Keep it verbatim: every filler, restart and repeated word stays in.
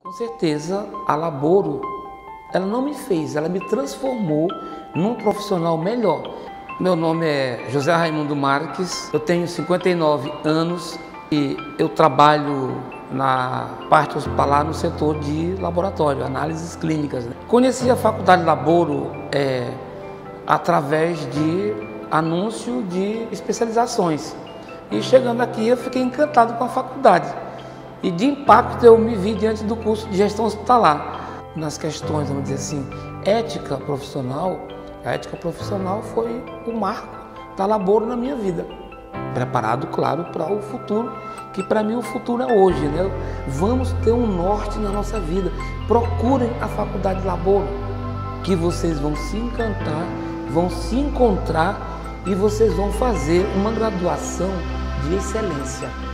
Com certeza, a Laboro, ela não me fez, ela me transformou num profissional melhor. Meu nome é José Raimundo Marques, eu tenho cinquenta e nove anos e eu trabalho na parte hospitalar no setor de laboratório, análises clínicas. Né? Conheci a Faculdade Laboro é, através de anúncio de especializações. E chegando aqui eu fiquei encantado com a faculdade. E de impacto eu me vi diante do curso de gestão hospitalar. Nas questões, vamos dizer assim, ética profissional, a ética profissional foi o marco da Laboro na minha vida. Preparado, claro, para o futuro, que para mim o futuro é hoje, né? Vamos ter um norte na nossa vida. Procurem a Faculdade Laboro, que vocês vão se encantar, vão se encontrar e vocês vão fazer uma graduação de excelência.